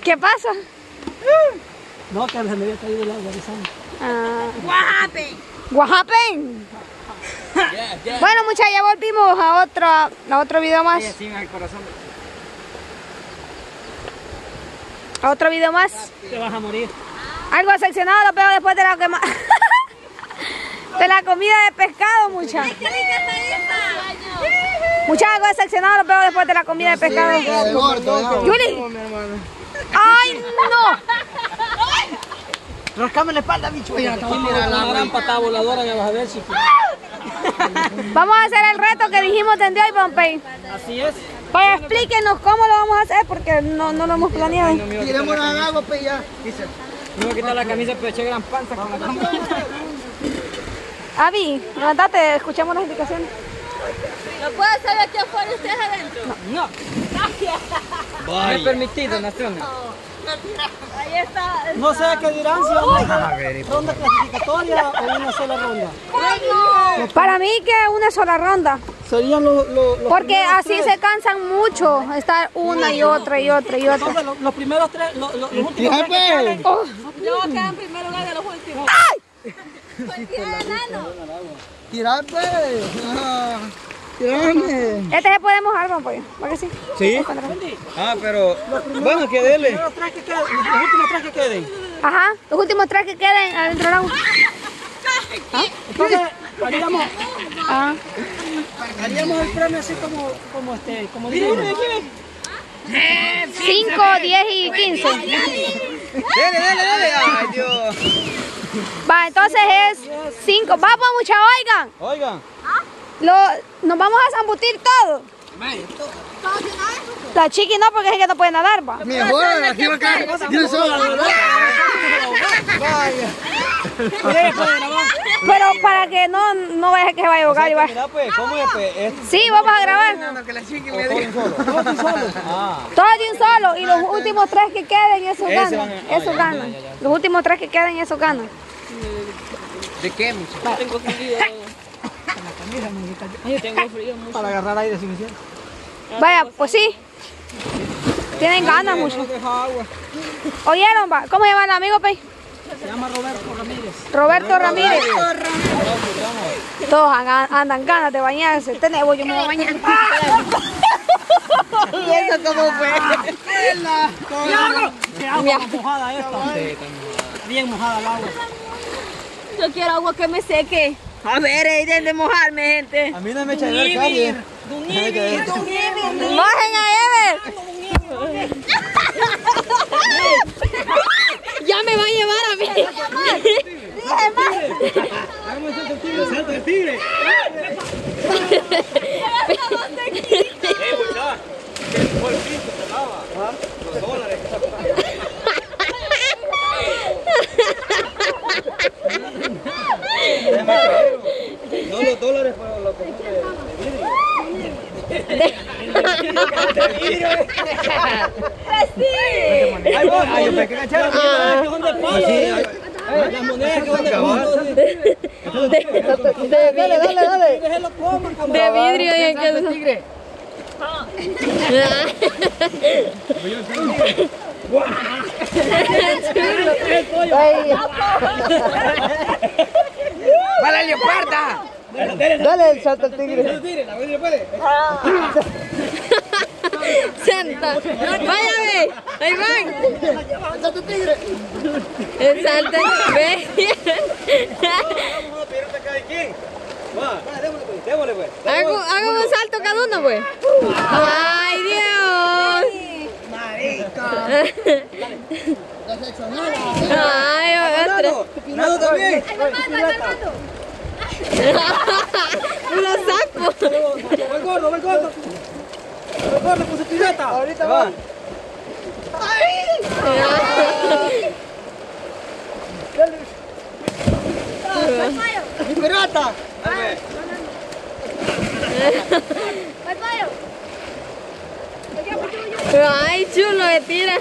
¿Qué pasa? No, que se me había caído el agua de sangre. What happened? Bueno, muchachos, ya volvimos a otro video más. Sí, en el corazón. A otro video más. Te vas a morir. Algo seccionado lo veo después de la quema... de la comida de pescado, muchachos. Muchachos, algo seccionado lo veo después de la comida de pescado. Juli. ¡Ay, no! Rascame la espalda, bicho. Mira, una gran patada voladora que vas a ver, chico. Vamos a hacer el reto que dijimos de hoy, Pompey. Así es. Vaya, explíquenos cómo lo vamos a hacer porque no lo hemos planeado. Tiremos al agua, pues ya. Me voy a quitar la camisa, pero eché gran panza con la camisa. Avi, levantate, escuchamos las indicaciones. ¿No puede hacer aquí afuera ustedes adentro? No. No es permitido, Naciones. Ahí está. No sé qué dirán si vamos a hacer ronda clasificatoria o una sola ronda. Para mí que una sola ronda. Serían los Porque primeros así tres. se cansan mucho, estar una y otra y otra y otra. Entonces, los primeros tres, los últimos tres que queden. Oh, Yo voy a quedar en primer lugar de los últimos. Pues tiene enano. Tirar, pues. Tirame. este se puede mojar, Pompey. ¿Para que sí? Sí. Ah, pero bueno, que dele. Los últimos tres que queden. Ajá, los últimos tres que queden adentro del agua. Entonces, haríamos el premio así como dijimos. 5, 10 y 15. Dele. Ay, Dios. Va, entonces es 5. Vamos, muchachos, oigan. Oigan. Nos vamos a zambutir todo. La chiqui no, porque es que no puede nadar, va. Mejor, aquí va a caer. Yo solo. Pero para que no vaya que se vaya a ahogar y va. Mira, pues, ¿cómo es? Pues, Sí, vamos a grabar. Que la chiqui todo de un solo. Ah. Todos de un solo. Y los últimos tres que queden, esos Ese ganan. van a- Esos ya, ganan. ya. Los últimos tres que queden, esos ganan. ¿De qué, muchacho? Tengo frío. Yo tengo frío mucho. Para agarrar aire suficiente. Vaya, pues sí. Tienen ganas mucho. ¿Oyeron, va? ¿Cómo se llama el amigo, Pei? Se llama Roberto Ramírez. Roberto Ramírez. Todos andan ganas de bañarse. Tenemos, yo me voy a bañar. ¿Y eso cómo fue? ¿Qué agua más mojada esta? Bien mojada el agua. Yo quiero agua que me seque. A ver, de mojarme, gente. A mí no me echa el calle. ¡Bajen a Ever! Ya me va a llevar a mí. ¡Salta el tigre! Los dólares. No los dólares, pero los que de vidrio. Ahí voy. Ay, yo me quedé echado. ¿Qué son de palo? Las monedas que van de palo. Dale. Déjelo coman, cabrón. De vidrio y el que... Tigre. ¡Va la leoparda! Dale el salto al tigre. Santa. Váyame. Ahí van. ¡El salto al tigre! El salto. Ve. Démosle, pues. Hago un salto cada uno, pues. Ay, Dios. Ay, otro. Nado también. Lo saco. Ve el gordo. Ve el gordo con su pirata. Ahorita va. ¡Mi pirata! Ay, chulo, me tira.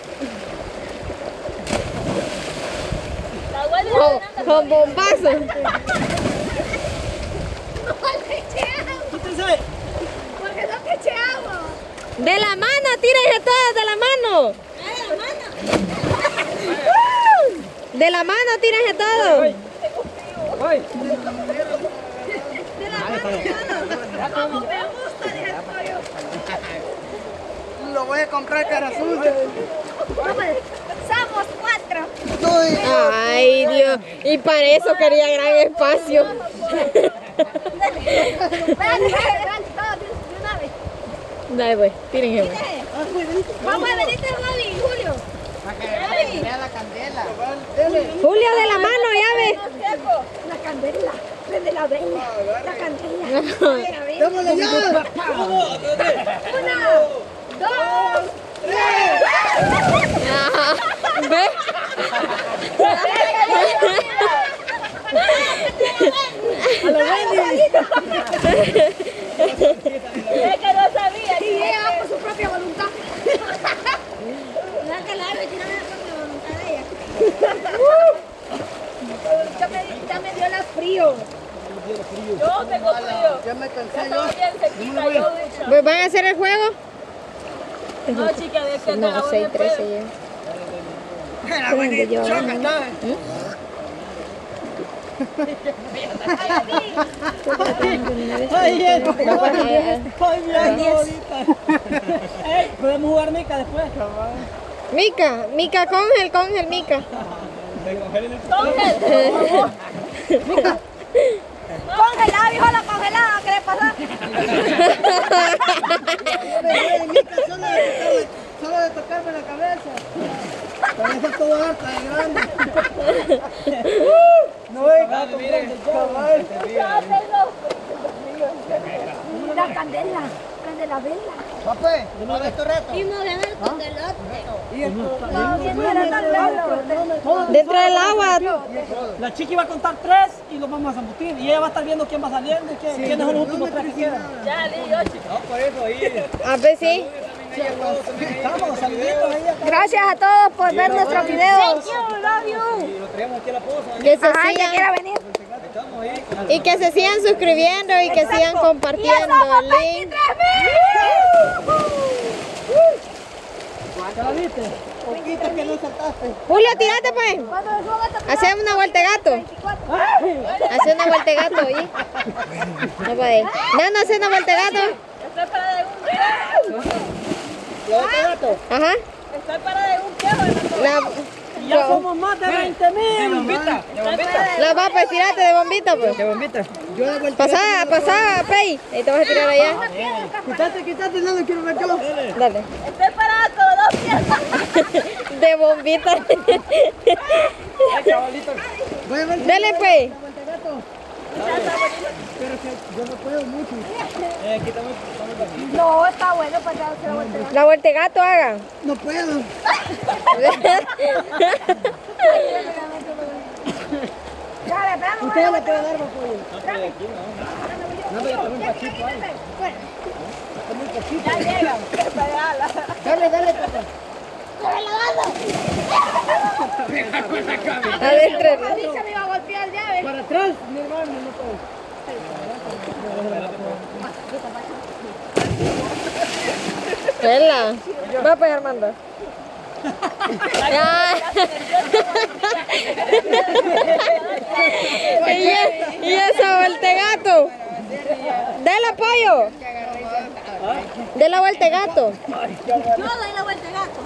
Con bombazo. Quítense. ¿Por qué no te eché agua? De la mano, tírense todos de la mano. ¿De la mano? De la mano tírase todo. Vamos, me gusta, dije el pollo. Lo voy a comprar cara sucia. Somos 4. Ay, Dios. Y para eso quería gran espacio. Dale, pues, tírense. Vamos a venirte, Javi, Julio. La candela. Julio, de la mano, ya ves. La candela. Prende la vela. La candela. ¡Démosle ya! 1, 2, 3. ¿Ves? Es que no sabía. Y ella va por su propia voluntad. La que la ave tiene la propia voluntad de ella. Ya me dio la frío. Yo tengo frío. Ya me cansé Ya yo. estaba bien cerquita yo, dicho. Pues, ¿van a hacer el juego? No, chica, de que No, te la 6-13 ya. Era bonito. Choca, ¿sabes? Ay, Ay, mi ahorita. Podemos jugar Mica después. Mica, congel, Mica. Congelada, viejo, la congelada, ¿qué le pasa? Solo de tocarme la cabeza. Parece todo harta de grande. No es gato, cabal. La candela, candela vela. Papé, ¿no ves tu reto? Y moviendo el condelote. Dentro del agua. La chica iba a contar 3 y los vamos a zambutir. Y ella va a estar viendo quién va saliendo y quiénes son los últimos 3 que quedan. Ya, Lili, 8. A ver, sí. Estamos, saluditos ahí. Gracias a todos por ver nuestros videos. Love you. Que se Ajá, que sigan, quiera venir. y que se sigan suscribiendo y que sigan compartiendo el link. ¿Ya la viste? Poquito que no saltaste. Julio, tírate pues. Hacemos una vuelta de gato. Hace una vuelta de gato, ¿oí? No puede. No, hace una vuelta de gato. Estoy para de un viejo. Ajá. Estoy para de un viejo. Y ya somos más de 20,000. La va, pues tírate de bombita, pues. ¿Qué bombita? Yo de vuelta. Pasá, Pei. Ahí te vas a tirar allá. Quítate, no lo quiero ver yo. Dale. Estoy parada con los 2 pies. De bombita. Voy a ver si Dale, pues. pero que yo no puedo mucho. No, está bueno para darse la vuelta. La vuelta de gato haga. No puedo. Dale, espérame. Ustedes le pueden dar pollo. Ya llega. Dale, papá. Adentro. Alicia me iba a golpear ya, ¿ves? Para atrás, mi hermano, no puedo. Vela. Va pues, Armando. Ya. y esa vuelta de gato. Dale apoyo. De la vuelta de gato. Yo doy la vuelta de gato.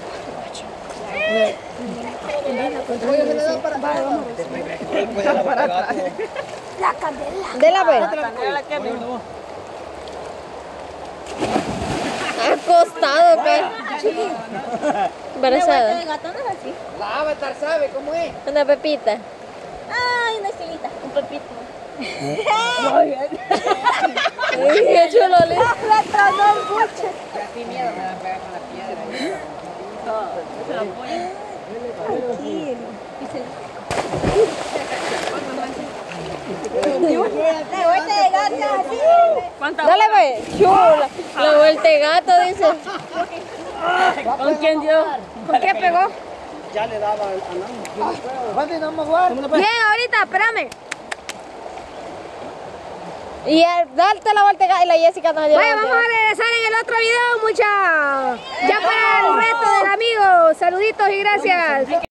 La candela. De la pues. Acostado, pues. Embarazada. De gato no es así. La Avatar sabe cómo es. Una pepita. Ay, una estilita. Un pepito. Ay, qué chulo, Liz. La tronó el buche. Así miedo me dan pegar con la piedra. La vuelta de gato así. Dale, pues. Chula. La vuelta de gato, dice. ¿Con quién dio? ¿Con qué pegó? Ya le daba a Nando. ¿Cuándo vamos a jugar? Bien, ahorita, espérame. Y darte la vuelta de gato. Y la Jessica nos dio. Vaya, vamos a regresar en el otro video, mucha. Ya para el reto del amigo. Saluditos. saluditos y gracias.